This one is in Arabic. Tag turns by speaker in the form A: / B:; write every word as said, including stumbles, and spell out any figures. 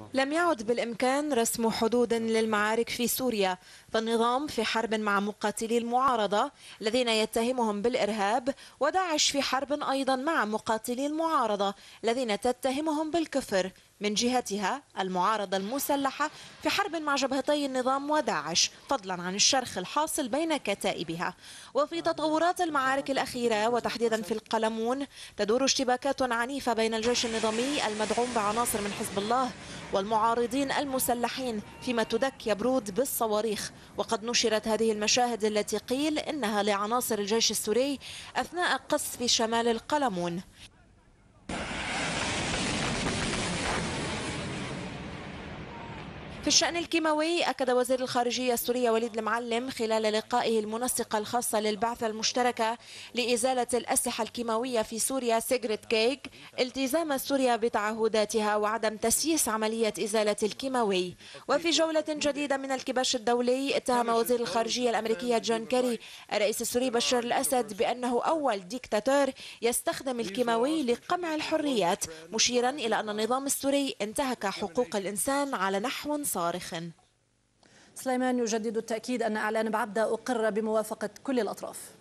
A: لم يعد بالإمكان رسم حدود للمعارك في سوريا، فالنظام في حرب مع مقاتلي المعارضة الذين يتهمهم بالإرهاب، وداعش في حرب أيضا مع مقاتلي المعارضة الذين تتهمهم بالكفر. من جهتها المعارضة المسلحة في حرب مع جبهتي النظام وداعش، فضلا عن الشرخ الحاصل بين كتائبها. وفي تطورات المعارك الأخيرة وتحديدا في القلمون تدور اشتباكات عنيفة بين الجيش النظامي المدعوم بعناصر من حزب الله والمعارضين المسلحين، فيما تدك يبرود بالصواريخ. وقد نشرت هذه المشاهد التي قيل إنها لعناصر الجيش السوري أثناء قصف شمال القلمون. في الشأن الكيماوي أكد وزير الخارجية السوري وليد المعلم خلال لقائه المنسقة الخاصة للبعثة المشتركة لإزالة الأسلحة الكيماوية في سوريا سيغريت كيك التزام سوريا بتعهداتها وعدم تسييس عملية إزالة الكيماوي. وفي جولة جديدة من الكباش الدولي اتهم وزير الخارجية الأمريكية جون كيري الرئيس السوري بشار الأسد بأنه أول ديكتاتور يستخدم الكيماوي لقمع الحريات، مشيرا إلى أن النظام السوري انتهك حقوق الإنسان على نحو صارخ.
B: سليمان يجدد التأكيد أن إعلان بعبدة أقر بموافقة كل الأطراف.